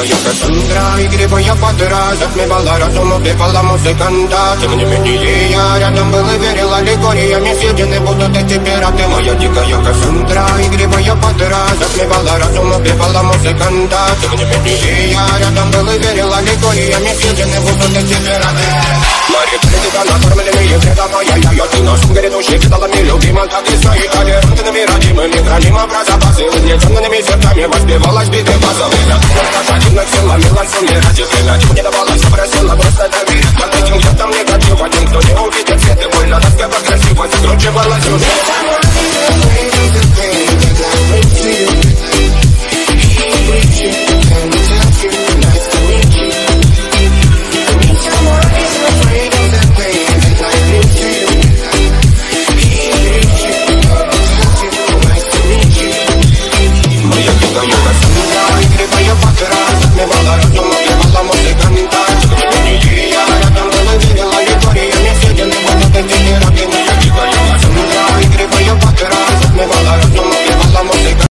дикая Кассандра, игривая подра, затмевала разум, убивала музыканта. Тем не менее я рядом был и верил аллегориями, съедены будут эти пираты. Моя дикая Кассандра, игривая подра, затмевала разум, убивала музыканта. Тем не менее я рядом был и верил аллегориями, съедены будут эти пираты. Мария, накормленные предавая я, ты носом грядущий, кидала мне любима, так